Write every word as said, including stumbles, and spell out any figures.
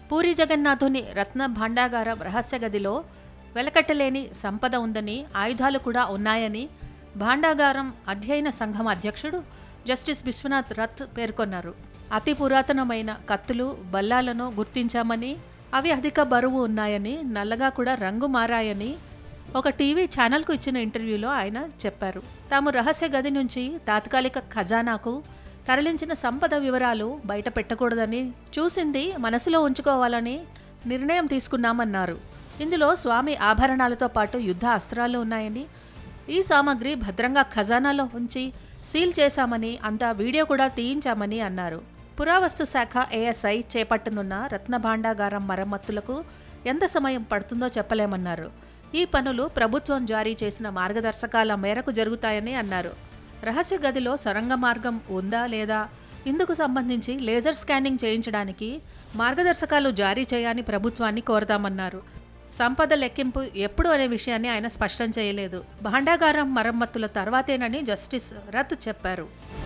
పూరి జగన్నాథుని రత్న భాండాగారం రహస్య గదిలో వెలకట్టలేని సంపద ఉందని, ఆయుధాలు కూడా ఉన్నాయని భాండాగారం అధ్యయన సంఘం అధ్యక్షుడు జస్టిస్ విశ్వనాథ్ రత్ పేర్కొన్నారు. అతి పురాతనమైన కత్తులు, బల్లాలను గుర్తించామని, అవి అధిక బరువు ఉన్నాయని, నల్లగా కూడా రంగు మారాయని ఒక టీవీ ఛానల్కు ఇచ్చిన ఇంటర్వ్యూలో ఆయన చెప్పారు. తాము రహస్య గది నుంచి తాత్కాలిక ఖజానాకు తరలించిన సంపద వివరాలు బయట పెట్టకూడదని, చూసింది మనసులో ఉంచుకోవాలని నిర్ణయం తీసుకున్నామన్నారు. ఇందులో స్వామి ఆభరణాలతో పాటు యుద్ధ అస్త్రాలు ఉన్నాయని, ఈ సామాగ్రి భద్రంగా ఖజానాలో ఉంచి సీల్ చేశామని, అంతా వీడియో కూడా తీయించామని అన్నారు. పురావస్తు శాఖ ఏఎస్ఐ చేపట్టనున్న రత్న భాండాగారం మరమ్మతులకు ఎంత సమయం పడుతుందో చెప్పలేమన్నారు. ఈ పనులు ప్రభుత్వం జారీ చేసిన మార్గదర్శకాల మేరకు జరుగుతాయని అన్నారు. రహస్య గదిలో సొరంగ మార్గం ఉందా లేదా, ఇందుకు సంబంధించి లేజర్ స్కానింగ్ చేయించడానికి మార్గదర్శకాలు జారీ చేయని ప్రభుత్వాన్ని కోరదామన్నారు. సంపద లెక్కింపు ఎప్పుడు అనే విషయాన్ని ఆయన స్పష్టం చేయలేదు. భాండాగారం మరమ్మతుల తర్వాతేనని జస్టిస్ రత్ చెప్పారు.